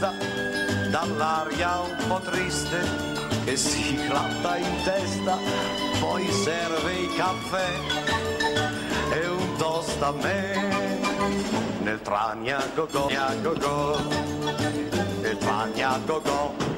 vista dall'aria un po' triste che si gratta in testa, poi serve il caffè e un toast a me nel Trania go go, nel Trania go go.